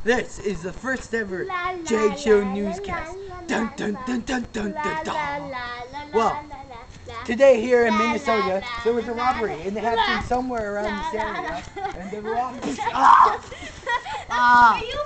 This is the first ever Jag Show newscast. Dun dun dun dun dun dun dun. Well, today here in Minnesota, there was a robbery, and they happened somewhere around this area. And the robbery. Are you